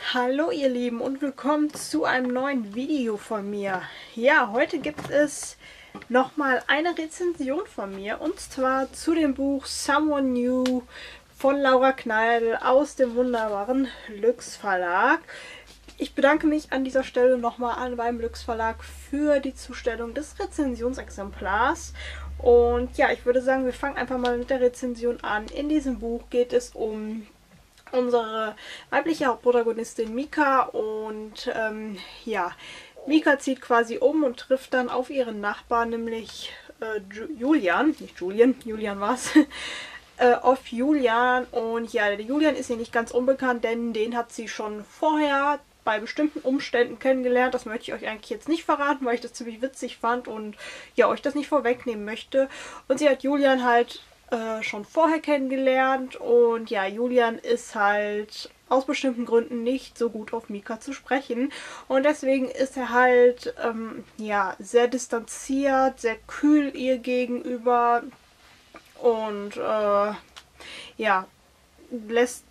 Hallo ihr Lieben und willkommen zu einem neuen Video von mir. Ja, heute gibt es nochmal eine Rezension von mir und zwar zu dem Buch Someone New von Laura Kneidl aus dem wunderbaren Lüx Verlag. Ich bedanke mich an dieser Stelle nochmal beim Lüx Verlag für die Zustellung des Rezensionsexemplars. Und ja, ich würde sagen, wir fangen einfach mal mit der Rezension an. In diesem Buch geht es um unsere weibliche Hauptprotagonistin Mika und ja, Mika zieht quasi um und trifft dann auf ihren Nachbarn, nämlich Julian, nicht Julian, Julian war's, auf Julian. Und ja, der Julian ist ihr nicht ganz unbekannt, denn den hat sie schon vorher bei bestimmten Umständen kennengelernt. Das möchte ich euch eigentlich jetzt nicht verraten, weil ich das ziemlich witzig fand und ja, euch das nicht vorwegnehmen möchte. Und sie hat Julian halt schon vorher kennengelernt und ja, Julian ist halt aus bestimmten Gründen nicht so gut auf Mika zu sprechen und deswegen ist er halt ja, sehr distanziert, sehr kühl ihr gegenüber und ja, lässt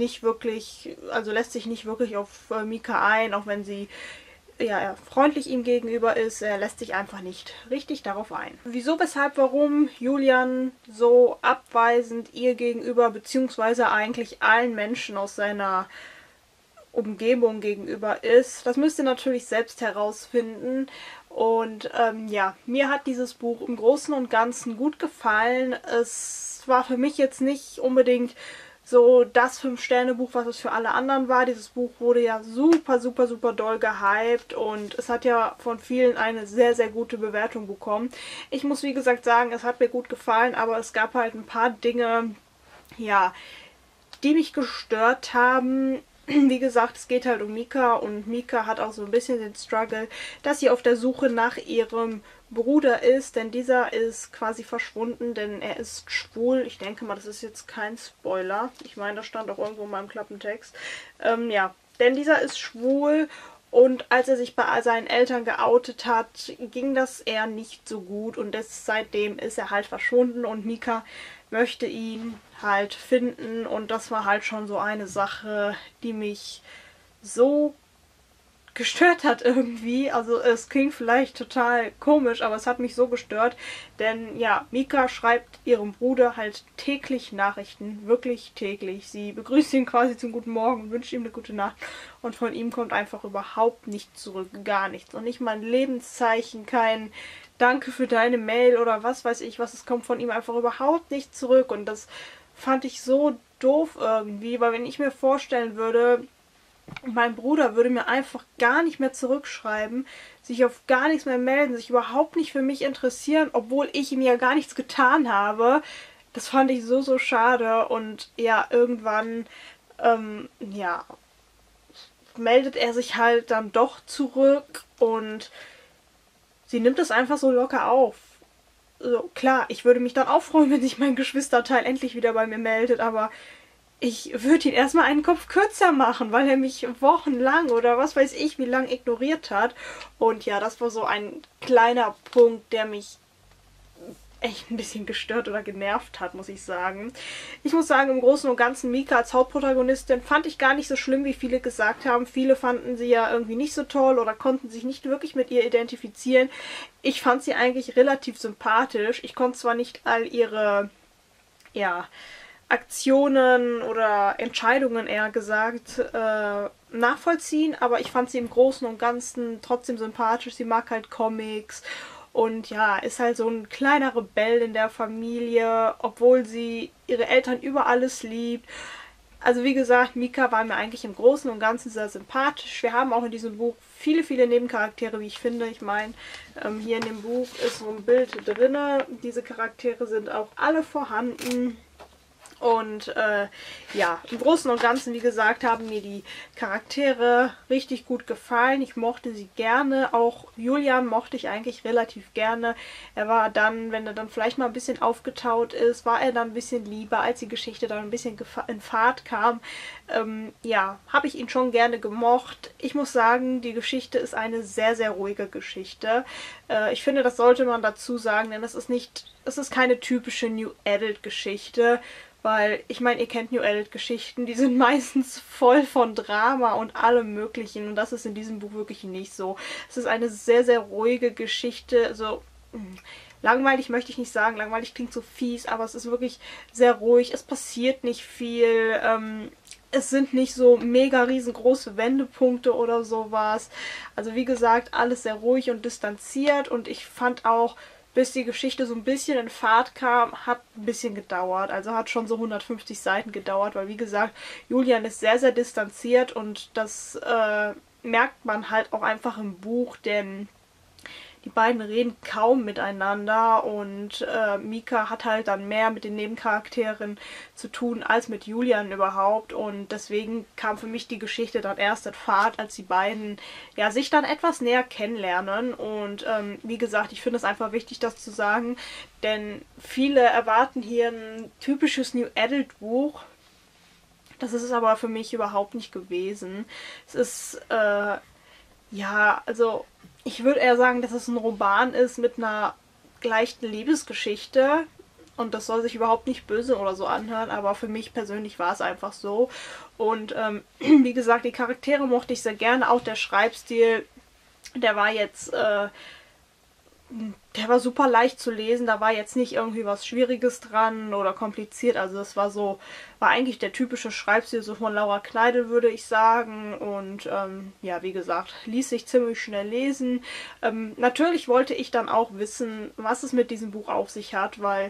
sich nicht wirklich auf Mika ein, auch wenn sie ja, freundlich ihm gegenüber ist, er lässt sich einfach nicht richtig darauf ein. Wieso, weshalb, warum Julian so abweisend ihr gegenüber, beziehungsweise eigentlich allen Menschen aus seiner Umgebung gegenüber ist, das müsst ihr natürlich selbst herausfinden. Und ja, mir hat dieses Buch im Großen und Ganzen gut gefallen. Es war für mich jetzt nicht unbedingt so das 5-Sterne-Buch, was es für alle anderen war. Dieses Buch wurde ja super, super, super doll gehypt und es hat ja von vielen eine sehr, sehr gute Bewertung bekommen. Ich muss wie gesagt sagen, es hat mir gut gefallen, aber es gab halt ein paar Dinge, ja, die mich gestört haben. Wie gesagt, es geht halt um Mika und Mika hat auch so ein bisschen den Struggle, dass sie auf der Suche nach ihrem Bruder ist, denn dieser ist quasi verschwunden, denn er ist schwul. Ich denke mal, das ist jetzt kein Spoiler. Ich meine, das stand auch irgendwo in meinem Klappentext. Ja, denn dieser ist schwul und als er sich bei seinen Eltern geoutet hat, ging das eher nicht so gut und seitdem ist er halt verschwunden und Mika möchte ihn halt finden und das war halt schon so eine Sache, die mich so gestört hat irgendwie. Also es klingt vielleicht total komisch, aber es hat mich so gestört, denn ja, Mika schreibt ihrem Bruder halt täglich Nachrichten, wirklich täglich. Sie begrüßt ihn quasi zum guten Morgen und wünscht ihm eine gute Nacht und von ihm kommt einfach überhaupt nichts zurück, gar nichts. Und nicht mal ein Lebenszeichen, kein Danke für deine Mail oder was weiß ich was, es kommt von ihm einfach überhaupt nicht zurück und das fand ich so doof irgendwie, weil wenn ich mir vorstellen würde, mein Bruder würde mir einfach gar nicht mehr zurückschreiben, sich auf gar nichts mehr melden, sich überhaupt nicht für mich interessieren, obwohl ich ihm ja gar nichts getan habe. Das fand ich so, so schade. Und ja, irgendwann, ja, meldet er sich halt dann doch zurück und sie nimmt es einfach so locker auf. Also, klar, ich würde mich dann auch freuen, wenn sich mein Geschwisterteil endlich wieder bei mir meldet, aber ich würde ihn erstmal einen Kopf kürzer machen, weil er mich wochenlang oder was weiß ich wie lang ignoriert hat. Und ja, das war so ein kleiner Punkt, der mich echt ein bisschen gestört oder genervt hat, muss ich sagen. Ich muss sagen, im Großen und Ganzen Mika als Hauptprotagonistin fand ich gar nicht so schlimm, wie viele gesagt haben. Viele fanden sie ja irgendwie nicht so toll oder konnten sich nicht wirklich mit ihr identifizieren. Ich fand sie eigentlich relativ sympathisch. Ich konnte zwar nicht all ihre, ja, Aktionen oder Entscheidungen eher gesagt nachvollziehen, aber ich fand sie im Großen und Ganzen trotzdem sympathisch. Sie mag halt Comics und ja, ist halt so ein kleiner Rebell in der Familie, obwohl sie ihre Eltern über alles liebt. Also wie gesagt, Mika war mir eigentlich im Großen und Ganzen sehr sympathisch. Wir haben auch in diesem Buch viele, viele Nebencharaktere, wie ich finde. Ich meine, hier in dem Buch ist so ein Bild drin. Diese Charaktere sind auch alle vorhanden. Und ja, im Großen und Ganzen, wie gesagt, haben mir die Charaktere richtig gut gefallen. Ich mochte sie gerne. Auch Julian mochte ich eigentlich relativ gerne. Er war dann, wenn er dann vielleicht mal ein bisschen aufgetaut ist, war er dann ein bisschen lieber, als die Geschichte dann ein bisschen in Fahrt kam. Ja, habe ich ihn schon gerne gemocht. Ich muss sagen, die Geschichte ist eine sehr, sehr ruhige Geschichte. Ich finde, das sollte man dazu sagen, denn es ist keine typische New Adult Geschichte, weil ich meine, ihr kennt New Adult Geschichten, die sind meistens voll von Drama und allem Möglichen und das ist in diesem Buch wirklich nicht so. Es ist eine sehr, sehr ruhige Geschichte, so langweilig möchte ich nicht sagen, langweilig klingt so fies, aber es ist wirklich sehr ruhig, es passiert nicht viel, es sind nicht so mega riesengroße Wendepunkte oder sowas. Also wie gesagt, alles sehr ruhig und distanziert und ich fand auch, bis die Geschichte so ein bisschen in Fahrt kam, hat ein bisschen gedauert. Also hat schon so 150 Seiten gedauert, weil wie gesagt, Julian ist sehr, sehr distanziert und das merkt man halt auch einfach im Buch, denn die beiden reden kaum miteinander und Mika hat halt dann mehr mit den Nebencharakteren zu tun als mit Julian überhaupt und deswegen kam für mich die Geschichte dann erst in Fahrt, als die beiden ja sich dann etwas näher kennenlernen und wie gesagt, ich finde es einfach wichtig, das zu sagen, denn viele erwarten hier ein typisches New Adult Buch. Das ist es aber für mich überhaupt nicht gewesen. Es ist ja, also ich würde eher sagen, dass es ein Roman ist mit einer leichten Liebesgeschichte. Und das soll sich überhaupt nicht böse oder so anhören, aber für mich persönlich war es einfach so. Und wie gesagt, die Charaktere mochte ich sehr gerne. Auch der Schreibstil, der war jetzt der war super leicht zu lesen, da war jetzt nicht irgendwie was Schwieriges dran oder kompliziert, also das war so, war eigentlich der typische Schreibstil so von Laura Kneidl, würde ich sagen und ja, wie gesagt, ließ sich ziemlich schnell lesen. Natürlich wollte ich dann auch wissen, was es mit diesem Buch auf sich hat, weil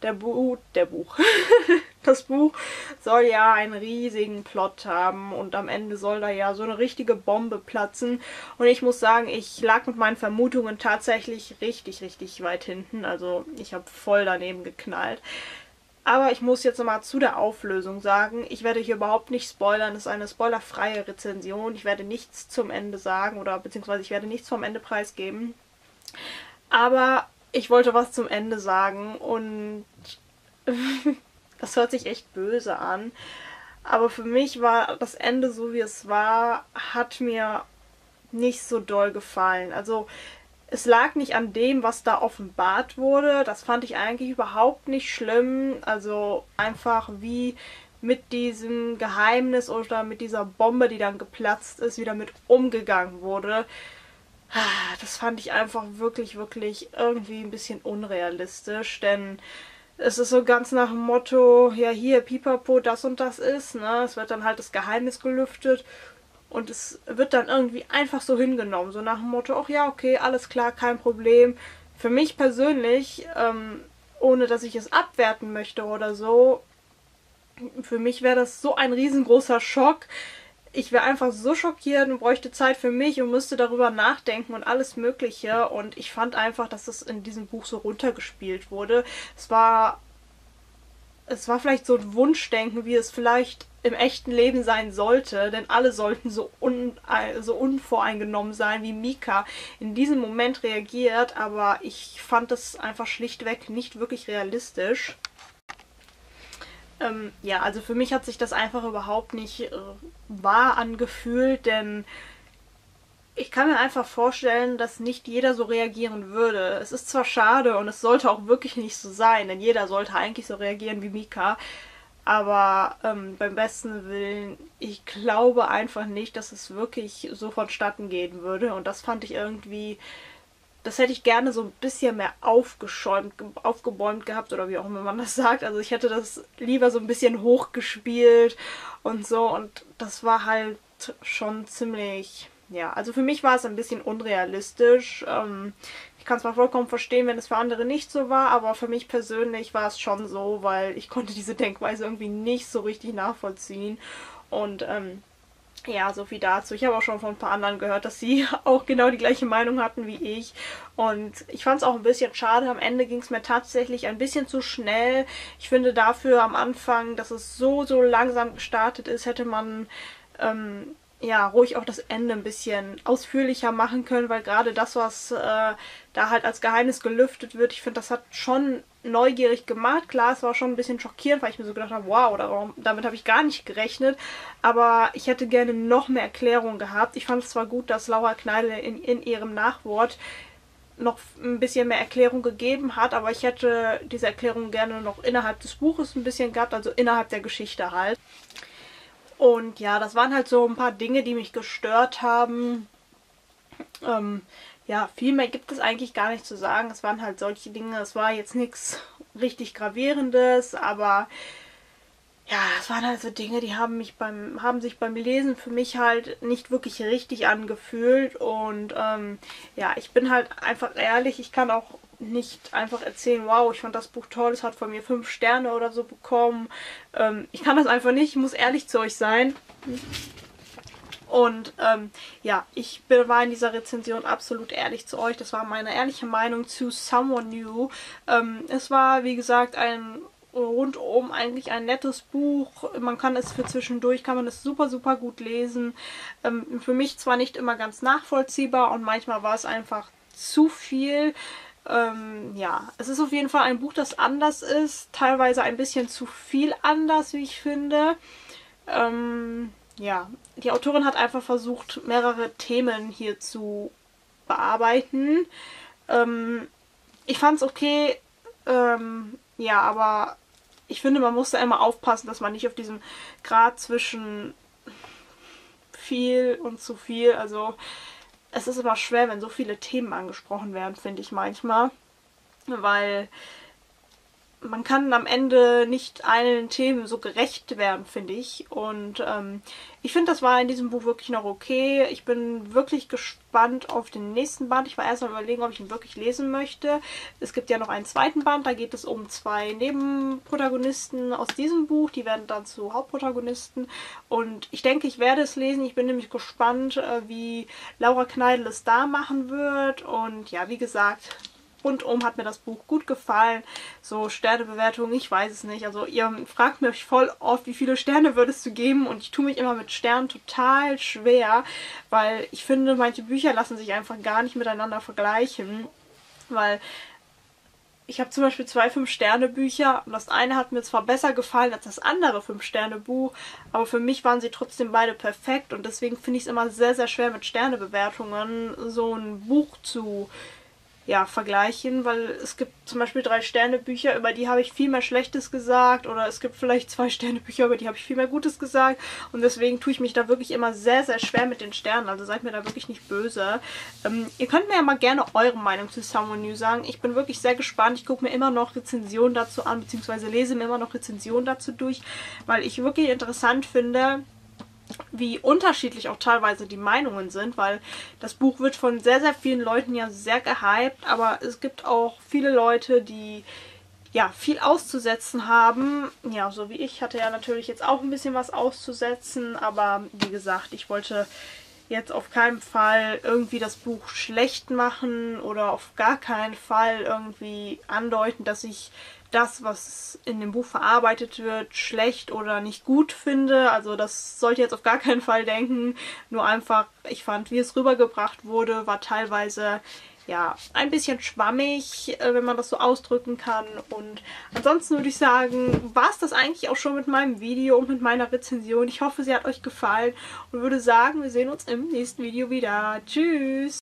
das Buch soll ja einen riesigen Plot haben und am Ende soll da ja so eine richtige Bombe platzen. Und ich muss sagen, ich lag mit meinen Vermutungen tatsächlich richtig, richtig weit hinten. Also ich habe voll daneben geknallt. Aber ich muss jetzt nochmal zu der Auflösung sagen, ich werde hier überhaupt nicht spoilern, es ist eine spoilerfreie Rezension. Ich werde nichts zum Ende sagen oder beziehungsweise ich werde nichts vom Ende preisgeben. Aber ich wollte was zum Ende sagen und das hört sich echt böse an. Aber für mich war das Ende, so wie es war, hat mir nicht so doll gefallen. Also es lag nicht an dem, was da offenbart wurde. Das fand ich eigentlich überhaupt nicht schlimm. Also einfach wie mit diesem Geheimnis oder mit dieser Bombe, die dann geplatzt ist, wieder mit umgegangen wurde. Das fand ich einfach wirklich, wirklich irgendwie ein bisschen unrealistisch, denn es ist so ganz nach dem Motto, ja hier, pipapo, das und das ist, ne? Es wird dann halt das Geheimnis gelüftet und es wird dann irgendwie einfach so hingenommen, so nach dem Motto, ach ja, okay, alles klar, kein Problem. Für mich persönlich, ohne dass ich es abwerten möchte oder so, für mich wäre das so ein riesengroßer Schock. Ich wäre einfach so schockiert und bräuchte Zeit für mich und müsste darüber nachdenken und alles Mögliche. Und ich fand einfach, dass es in diesem Buch so runtergespielt wurde. Es war vielleicht so ein Wunschdenken, wie es vielleicht im echten Leben sein sollte, denn alle sollten so unvoreingenommen sein, wie Mika in diesem Moment reagiert, aber ich fand es einfach schlichtweg nicht wirklich realistisch. Ja, also für mich hat sich das einfach überhaupt nicht wahr angefühlt, denn ich kann mir einfach vorstellen, dass nicht jeder so reagieren würde. Es ist zwar schade und es sollte auch wirklich nicht so sein, denn jeder sollte eigentlich so reagieren wie Mika, aber beim besten Willen, ich glaube einfach nicht, dass es wirklich so vonstatten gehen würde und das fand ich irgendwie... Das hätte ich gerne so ein bisschen mehr aufgebäumt gehabt oder wie auch immer man das sagt. Also ich hätte das lieber so ein bisschen hochgespielt und so. Und das war halt schon ziemlich... Ja, also für mich war es ein bisschen unrealistisch. Ich kann es mal vollkommen verstehen, wenn es für andere nicht so war. Aber für mich persönlich war es schon so, weil ich konnte diese Denkweise irgendwie nicht so richtig nachvollziehen. Und ja, so viel dazu. Ich habe auch schon von ein paar anderen gehört, dass sie auch genau die gleiche Meinung hatten wie ich. Und ich fand es auch ein bisschen schade. Am Ende ging es mir tatsächlich ein bisschen zu schnell. Ich finde dafür am Anfang, dass es so langsam gestartet ist, hätte man ja ruhig auch das Ende ein bisschen ausführlicher machen können, weil gerade das, was da halt als Geheimnis gelüftet wird, ich finde, das hat schon neugierig gemacht. Klar, es war schon ein bisschen schockierend, weil ich mir so gedacht habe, wow, damit habe ich gar nicht gerechnet. Aber ich hätte gerne noch mehr Erklärung gehabt. Ich fand es zwar gut, dass Laura Kneidl in ihrem Nachwort noch ein bisschen mehr Erklärung gegeben hat, aber ich hätte diese Erklärung gerne noch innerhalb des Buches ein bisschen gehabt, also innerhalb der Geschichte halt. Und ja, das waren halt so ein paar Dinge, die mich gestört haben. Ja, viel mehr gibt es eigentlich gar nicht zu sagen. Es waren halt solche Dinge, es war jetzt nichts richtig Gravierendes, aber ja, es waren halt so Dinge, die haben sich beim Lesen für mich halt nicht wirklich richtig angefühlt. Und ja, ich bin halt einfach ehrlich, ich kann auch nicht einfach erzählen, wow, ich fand das Buch toll, es hat von mir 5 Sterne oder so bekommen. Ich kann das einfach nicht, ich muss ehrlich zu euch sein. Und ja, ich war in dieser Rezension absolut ehrlich zu euch. Das war meine ehrliche Meinung zu Someone New. Es war, wie gesagt, ein rundum eigentlich ein nettes Buch. Man kann es für zwischendurch, kann man es super, super gut lesen. Für mich zwar nicht immer ganz nachvollziehbar und manchmal war es einfach zu viel. Ja, es ist auf jeden Fall ein Buch, das anders ist. Teilweise ein bisschen zu viel anders, wie ich finde. Ja, die Autorin hat einfach versucht, mehrere Themen hier zu bearbeiten. Ich fand es okay, ja, aber ich finde, man muss da immer aufpassen, dass man nicht auf diesem Grad zwischen viel und zu viel, also es ist immer schwer, wenn so viele Themen angesprochen werden, finde ich manchmal, weil man kann am Ende nicht allen Themen so gerecht werden, finde ich. Und ich finde, das war in diesem Buch wirklich noch okay. Ich bin wirklich gespannt auf den nächsten Band. Ich war erst mal überlegen, ob ich ihn wirklich lesen möchte. Es gibt ja noch einen zweiten Band, da geht es um 2 Nebenprotagonisten aus diesem Buch. Die werden dann zu Hauptprotagonisten. Und ich denke, ich werde es lesen. Ich bin nämlich gespannt, wie Laura Kneidl es da machen wird. Und ja, wie gesagt, rundum hat mir das Buch gut gefallen. So Sternebewertungen, ich weiß es nicht. Also ihr fragt mich voll oft, wie viele Sterne würdest du geben? Und ich tue mich immer mit Sternen total schwer, weil ich finde, manche Bücher lassen sich einfach gar nicht miteinander vergleichen. Weil ich habe zum Beispiel 2 5-Sterne-Bücher und das eine hat mir zwar besser gefallen als das andere 5-Sterne-Buch, aber für mich waren sie trotzdem beide perfekt und deswegen finde ich es immer sehr, sehr schwer mit Sternebewertungen so ein Buch zu vergleichen, weil es gibt zum Beispiel 3-Sterne-Bücher, über die habe ich viel mehr Schlechtes gesagt oder es gibt vielleicht 2-Sterne-Bücher, über die habe ich viel mehr Gutes gesagt und deswegen tue ich mich da wirklich immer sehr, sehr schwer mit den Sternen, also seid mir da wirklich nicht böse. Ihr könnt mir ja mal gerne eure Meinung zu Someone New sagen. Ich bin wirklich sehr gespannt, ich gucke mir immer noch Rezensionen dazu an, beziehungsweise lese mir immer noch Rezensionen dazu durch, weil ich wirklich interessant finde, wie unterschiedlich auch teilweise die Meinungen sind, weil das Buch wird von sehr, sehr vielen Leuten ja sehr gehypt, aber es gibt auch viele Leute, die ja viel auszusetzen haben. Ja, so wie ich hatte ja natürlich jetzt auch ein bisschen was auszusetzen, aber wie gesagt, ich wollte jetzt auf keinen Fall irgendwie das Buch schlecht machen oder auf gar keinen Fall irgendwie andeuten, dass ich das, was in dem Buch verarbeitet wird, schlecht oder nicht gut finde. Also das sollte jetzt auf gar keinen Fall denken. Nur einfach, ich fand, wie es rübergebracht wurde, war teilweise ja ein bisschen schwammig, wenn man das so ausdrücken kann. Und ansonsten würde ich sagen, war es das eigentlich auch schon mit meinem Video und mit meiner Rezension. Ich hoffe, sie hat euch gefallen und würde sagen, wir sehen uns im nächsten Video wieder. Tschüss!